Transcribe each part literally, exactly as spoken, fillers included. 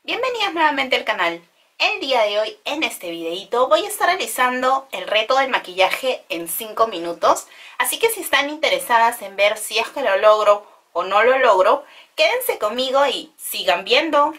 Bienvenidos nuevamente al canal. El día de hoy, en este videito, voy a estar realizando el reto del maquillaje en cinco minutos. Así que si están interesadas en ver si es que lo logro o no lo logro, quédense conmigo y sigan viendo.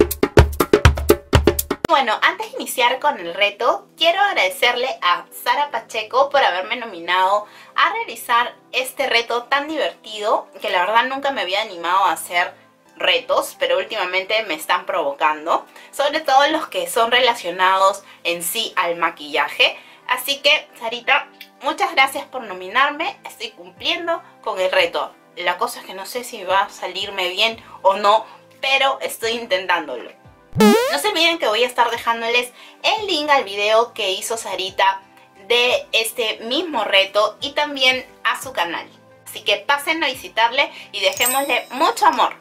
Bueno, antes de iniciar con el reto, quiero agradecerle a Sara Pacheco por haberme nominado a realizar este reto tan divertido, que la verdad nunca me había animado a hacer retos, pero últimamente me están provocando, sobre todo los que son relacionados en sí al maquillaje. Así que, Sarita, muchas gracias por nominarme, estoy cumpliendo con el reto. La cosa es que no sé si va a salirme bien o no, pero estoy intentándolo. No se olviden que voy a estar dejándoles el link al video que hizo Sarita de este mismo reto y también a su canal. Así que pasen a visitarle y dejémosle mucho amor.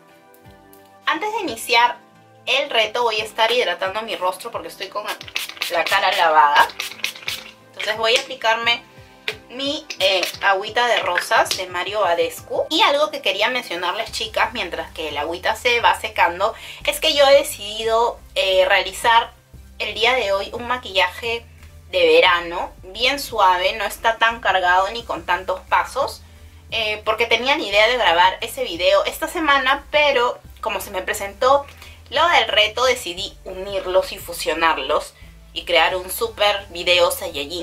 Antes de iniciar el reto voy a estar hidratando mi rostro porque estoy con la cara lavada. Entonces voy a aplicarme mi eh, agüita de rosas de Mario Badescu. Y algo que quería mencionarles, chicas, mientras que el agüita se va secando, es que yo he decidido eh, realizar el día de hoy un maquillaje de verano, bien suave, no está tan cargado ni con tantos pasos, eh, porque tenía la idea de grabar ese video esta semana, pero como se me presentó lo del reto, decidí unirlos y fusionarlos y crear un super video Saiyajin.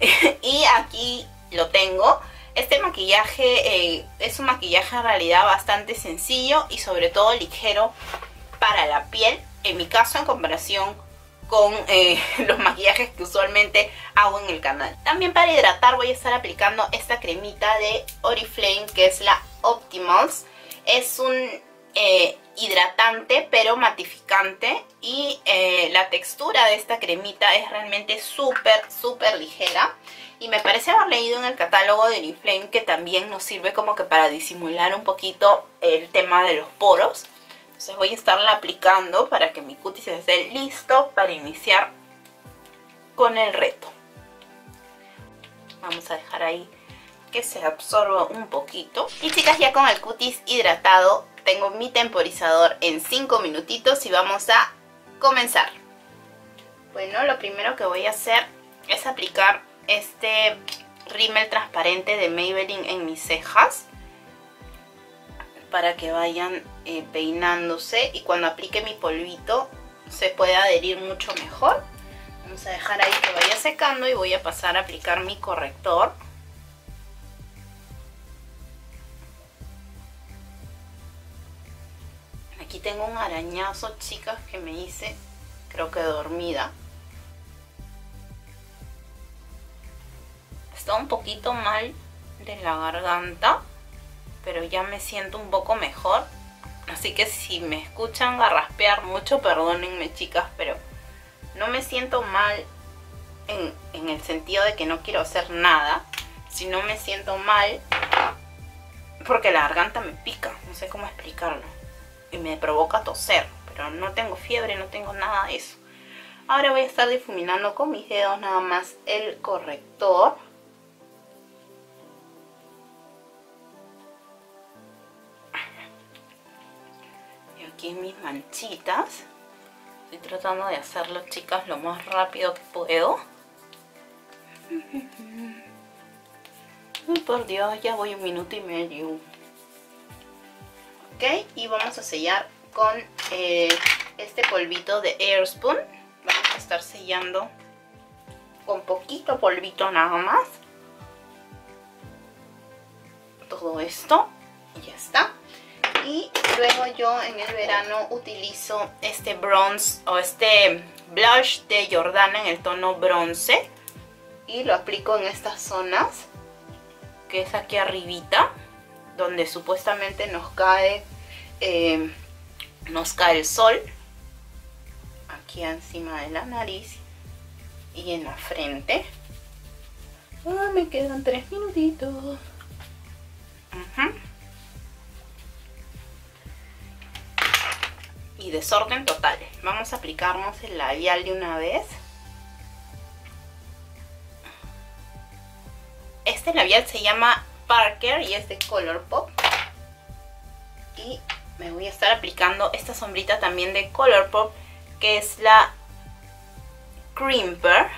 Y aquí lo tengo. Este maquillaje eh, es un maquillaje en realidad bastante sencillo y sobre todo ligero para la piel, en mi caso, en comparación con eh, los maquillajes que usualmente hago en el canal. También para hidratar voy a estar aplicando esta cremita de Oriflame, que es la Optimals. Es un Eh, hidratante pero matificante y eh, la textura de esta cremita es realmente súper súper ligera y me parece haber leído en el catálogo de Oriflame que también nos sirve como que para disimular un poquito el tema de los poros. Entonces voy a estarla aplicando para que mi cutis esté listo para iniciar con el reto. Vamos a dejar ahí que se absorba un poquito. Y chicas, ya con el cutis hidratado, tengo mi temporizador en cinco minutitos y vamos a comenzar. Bueno, lo primero que voy a hacer es aplicar este rímel transparente de Maybelline en mis cejas para que vayan eh, peinándose y cuando aplique mi polvito se pueda adherir mucho mejor. Vamos a dejar ahí que vaya secando y voy a pasar a aplicar mi corrector. Aquí tengo un arañazo, chicas, que me hice, creo que dormida. Está un poquito mal de la garganta, pero ya me siento un poco mejor. Así que si me escuchan garraspear mucho, perdónenme, chicas, pero no me siento mal en, en el sentido de que no quiero hacer nada, sino me siento mal porque la garganta me pica, no sé cómo explicarlo. Y me provoca toser, pero no tengo fiebre, no tengo nada de eso. Ahora voy a estar difuminando con mis dedos nada más el corrector. Y aquí mis manchitas. Estoy tratando de hacerlo, chicas, lo más rápido que puedo. Ay, por Dios, ya voy un minuto y medio. Ok, y vamos a sellar con eh, este polvito de Airspoon. Vamos a estar sellando con poquito polvito nada más. Todo esto y ya está. Y luego yo en el verano utilizo este bronze o este blush de Jordana en el tono bronce. Y lo aplico en estas zonas, que es aquí arribita, donde supuestamente nos cae eh, nos cae el sol, aquí encima de la nariz y en la frente. Ah, me quedan tres minutitos. Uh-huh. Y desorden total. Vamos a aplicarnos el labial de una vez. Este labial se llama Parker y es de Colourpop. Y me voy a estar aplicando esta sombrita también de Colourpop, que es la Crimper.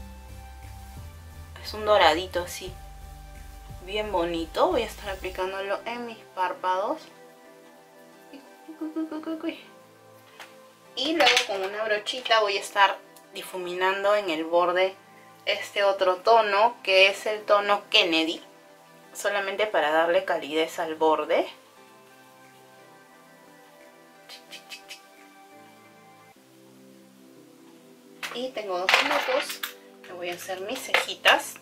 Es un doradito así, bien bonito. Voy a estar aplicándolo en mis párpados. Y luego con una brochita voy a estar difuminando en el borde este otro tono, que es el tono Kennedy, solamente para darle calidez al borde. Y tengo dos minutos. Me voy a hacer mis cejitas,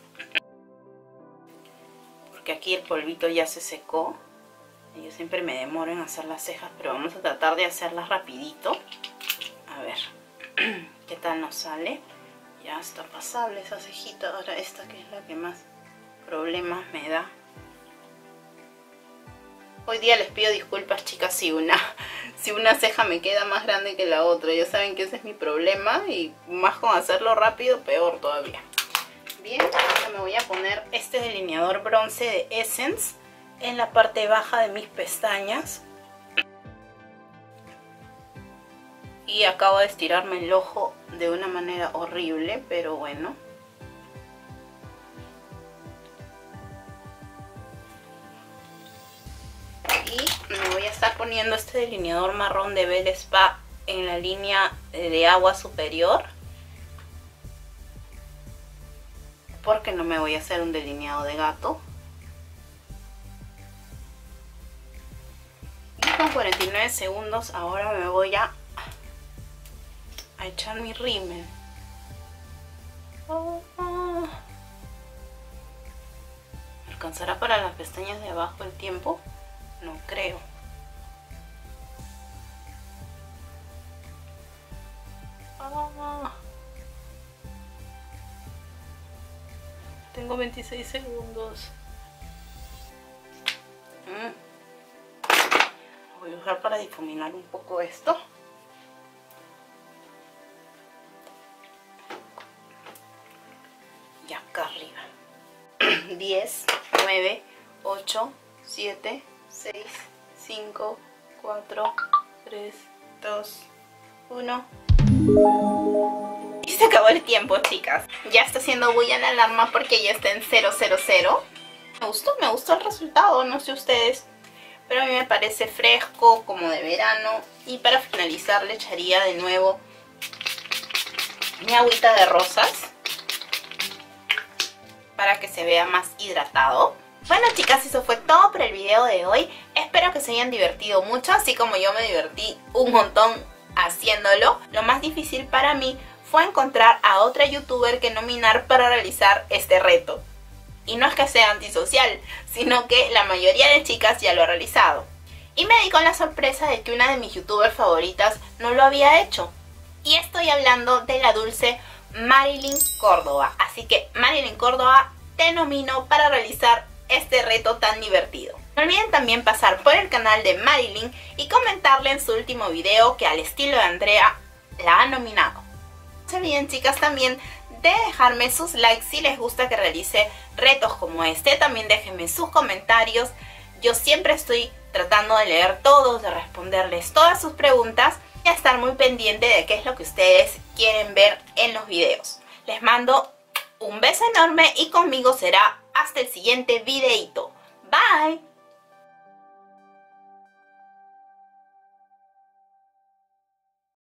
porque aquí el polvito ya se secó. Yo siempre me demoro en hacer las cejas, pero vamos a tratar de hacerlas rapidito. A ver qué tal nos sale. Ya está pasable esa cejita. Ahora esta, que es la que más problemas me da. Hoy día les pido disculpas, chicas, si una, si una ceja me queda más grande que la otra. Ya saben que ese es mi problema, y más con hacerlo rápido, peor todavía. Bien, ahora me voy a poner este delineador bronce de Essence en la parte baja de mis pestañas. Y acabo de estirarme el ojo de una manera horrible, pero bueno. Y me voy a estar poniendo este delineador marrón de Belle Spa en la línea de agua superior, porque no me voy a hacer un delineado de gato. Y con cuarenta y nueve segundos ahora me voy a, a echar mi rímel. Oh, oh. ¿Alcanzará para las pestañas de abajo el tiempo? No creo. Oh. Tengo veintiséis segundos. Mm. Voy a usar para difuminar un poco esto. Y acá arriba. diez, nueve, ocho, siete, seis, cinco, cuatro, tres, dos, uno. Y se acabó el tiempo, chicas. Ya está haciendo bulla la alarma porque ya está en cero cero cero. Me gustó, me gustó el resultado, no sé ustedes, pero a mí me parece fresco, como de verano. Y para finalizar le echaría de nuevo mi agüita de rosas para que se vea más hidratado. Bueno, chicas, eso fue todo por el video de hoy. Espero que se hayan divertido mucho, así como yo me divertí un montón haciéndolo. Lo más difícil para mí fue encontrar a otra youtuber que nominar para realizar este reto. Y no es que sea antisocial, sino que la mayoría de chicas ya lo ha realizado. Y me di con la sorpresa de que una de mis youtubers favoritas no lo había hecho. Y estoy hablando de la dulce Marilyn Córdoba. Así que, Marilyn Córdoba, te nomino para realizar este reto tan divertido. No olviden también pasar por el canal de Marilyn y comentarle en su último video que al estilo de Andrea la ha nominado. No se olviden, chicas, también de dejarme sus likes si les gusta que realice retos como este. También déjenme sus comentarios. Yo siempre estoy tratando de leer todos, de responderles todas sus preguntas y a estar muy pendiente de qué es lo que ustedes quieren ver en los videos. Les mando un beso enorme y conmigo será hasta el siguiente videito. Bye.